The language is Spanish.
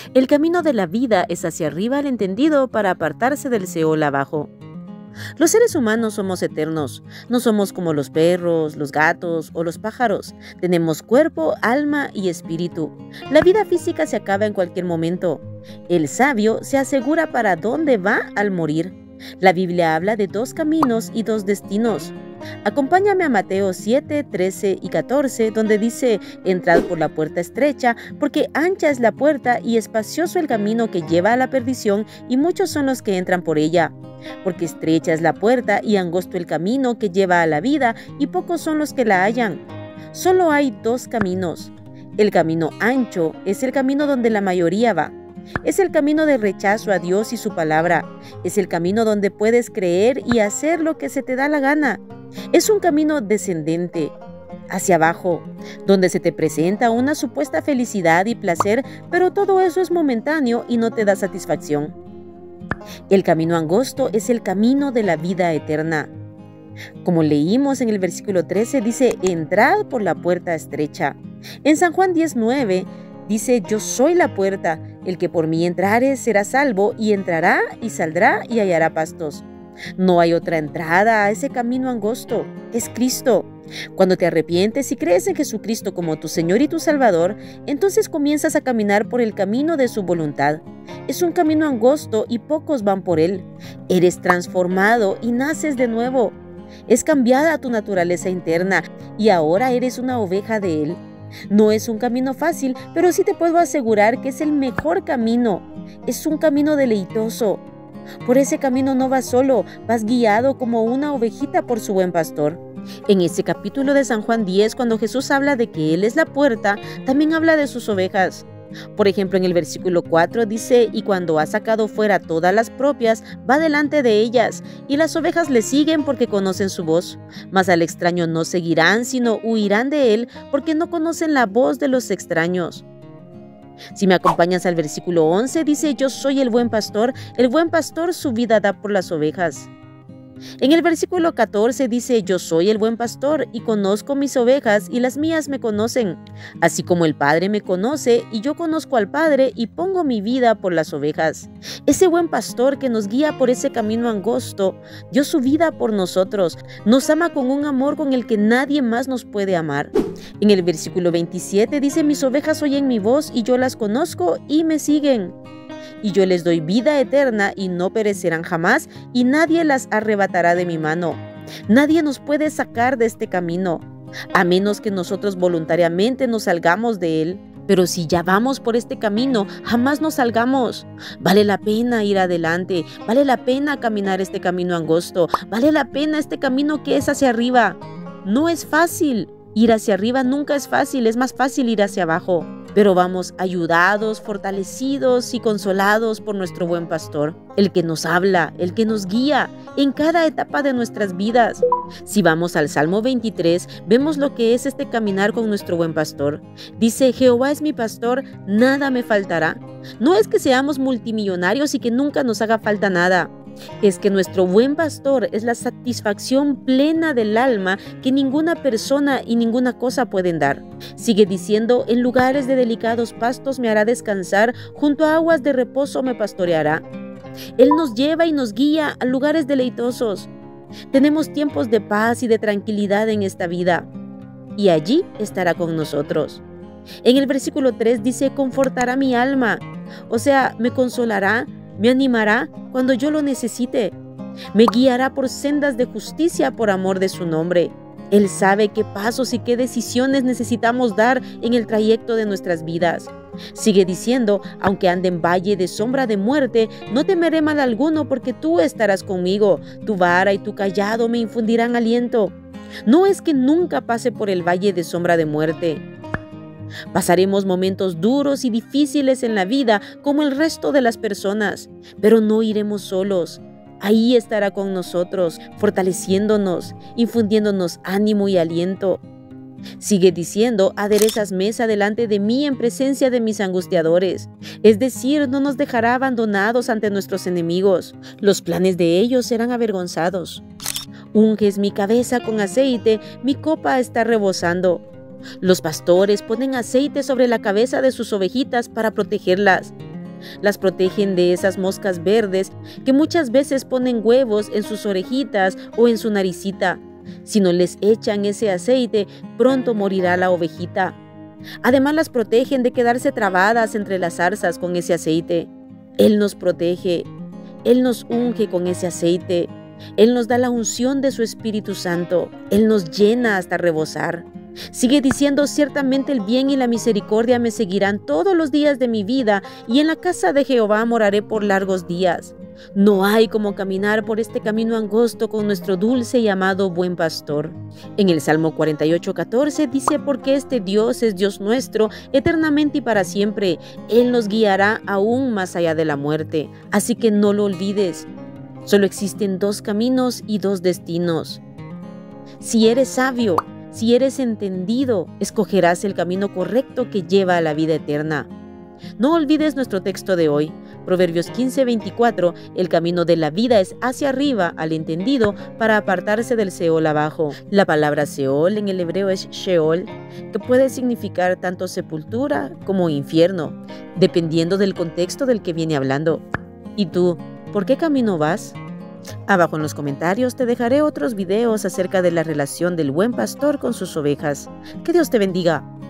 El camino de la vida es hacia arriba al entendido para apartarse del Seol abajo. Los seres humanos somos eternos, no somos como los perros, los gatos o los pájaros. Tenemos cuerpo, alma y espíritu. La vida física se acaba en cualquier momento. El sabio se asegura para dónde va al morir. La Biblia habla de 2 caminos y 2 destinos. Acompáñame a Mateo 7, 13 y 14, donde dice: entrad por la puerta estrecha, porque ancha es la puerta y espacioso el camino que lleva a la perdición, y muchos son los que entran por ella. Porque estrecha es la puerta y angosto el camino que lleva a la vida, y pocos son los que la hallan. Solo hay 2 caminos. El camino ancho es el camino donde la mayoría va. Es el camino de rechazo a Dios y su palabra. Es el camino donde puedes creer y hacer lo que se te da la gana. Es un camino descendente, hacia abajo, donde se te presenta una supuesta felicidad y placer, pero todo eso es momentáneo y no te da satisfacción. El camino angosto es el camino de la vida eterna. Como leímos en el versículo 13, dice: entrad por la puerta estrecha. En San Juan 10:9 dice: yo soy la puerta, el que por mí entrare será salvo, y entrará y saldrá y hallará pastos. No hay otra entrada a ese camino angosto, es Cristo. Cuando te arrepientes y crees en Jesucristo como tu Señor y tu Salvador, entonces comienzas a caminar por el camino de su voluntad. Es un camino angosto y pocos van por él. Eres transformado y naces de nuevo. Es cambiada tu naturaleza interna y ahora eres una oveja de él. No es un camino fácil, pero sí te puedo asegurar que es el mejor camino. Es un camino deleitoso. Por ese camino no vas solo, vas guiado como una ovejita por su buen pastor. En ese capítulo de San Juan 10, cuando Jesús habla de que Él es la puerta, también habla de sus ovejas. Por ejemplo, en el versículo 4 dice: y cuando ha sacado fuera todas las propias, va delante de ellas, y las ovejas le siguen porque conocen su voz. Mas al extraño no seguirán, sino huirán de él, porque no conocen la voz de los extraños. Si me acompañas al versículo 11, dice: yo soy el buen pastor su vida da por las ovejas. En el versículo 14 dice: yo soy el buen pastor y conozco mis ovejas y las mías me conocen, así como el Padre me conoce y yo conozco al Padre y pongo mi vida por las ovejas. Ese buen pastor que nos guía por ese camino angosto dio su vida por nosotros, nos ama con un amor con el que nadie más nos puede amar. En el versículo 27 dice: mis ovejas oyen mi voz y yo las conozco y me siguen. Y yo les doy vida eterna y no perecerán jamás, y nadie las arrebatará de mi mano. Nadie nos puede sacar de este camino, a menos que nosotros voluntariamente nos salgamos de él. Pero si ya vamos por este camino, jamás nos salgamos. Vale la pena ir adelante, vale la pena caminar este camino angosto, vale la pena este camino que es hacia arriba. No es fácil. Ir hacia arriba nunca es fácil, es más fácil ir hacia abajo. Pero vamos ayudados, fortalecidos y consolados por nuestro buen pastor, el que nos habla, el que nos guía en cada etapa de nuestras vidas. Si vamos al Salmo 23, vemos lo que es este caminar con nuestro buen pastor. Dice: Jehová es mi pastor, nada me faltará. No es que seamos multimillonarios y que nunca nos haga falta nada. Es que nuestro buen pastor es la satisfacción plena del alma que ninguna persona y ninguna cosa pueden dar. Sigue diciendo: en lugares de delicados pastos me hará descansar, junto a aguas de reposo me pastoreará. Él nos lleva y nos guía a lugares deleitosos. Tenemos tiempos de paz y de tranquilidad en esta vida, y allí estará con nosotros. En el versículo 3 dice: confortará mi alma, o sea, me consolará, me animará cuando yo lo necesite. Me guiará por sendas de justicia por amor de su nombre. Él sabe qué pasos y qué decisiones necesitamos dar en el trayecto de nuestras vidas. Sigue diciendo: aunque ande en valle de sombra de muerte, no temeré mal alguno, porque tú estarás conmigo. Tu vara y tu cayado me infundirán aliento. No es que nunca pase por el valle de sombra de muerte. Pasaremos momentos duros y difíciles en la vida como el resto de las personas, pero no iremos solos. Ahí estará con nosotros, fortaleciéndonos, infundiéndonos ánimo y aliento. Sigue diciendo: aderezas mesa delante de mí en presencia de mis angustiadores. Es decir, no nos dejará abandonados ante nuestros enemigos. Los planes de ellos serán avergonzados. Unges mi cabeza con aceite, mi copa está rebosando. Los pastores ponen aceite sobre la cabeza de sus ovejitas para protegerlas. Las protegen de esas moscas verdes que muchas veces ponen huevos en sus orejitas o en su naricita. Si no les echan ese aceite, pronto morirá la ovejita. Además, las protegen de quedarse trabadas entre las zarzas con ese aceite. Él nos protege, Él nos unge con ese aceite. Él nos da la unción de su Espíritu Santo. Él nos llena hasta rebosar. Sigue diciendo: ciertamente el bien y la misericordia me seguirán todos los días de mi vida, y en la casa de Jehová moraré por largos días. No hay como caminar por este camino angosto con nuestro dulce y amado buen pastor. En el Salmo 48:14 dice: porque este Dios es Dios nuestro, eternamente y para siempre. Él nos guiará aún más allá de la muerte. Así que no lo olvides. Solo existen dos caminos y dos destinos. Si eres sabio, si eres entendido, escogerás el camino correcto que lleva a la vida eterna. No olvides nuestro texto de hoy, Proverbios 15:24, el camino de la vida es hacia arriba al entendido para apartarse del Seol abajo. La palabra Seol en el hebreo es Sheol, que puede significar tanto sepultura como infierno, dependiendo del contexto del que viene hablando. ¿Y tú, por qué camino vas? Abajo en los comentarios te dejaré otros videos acerca de la relación del buen pastor con sus ovejas. Que Dios te bendiga.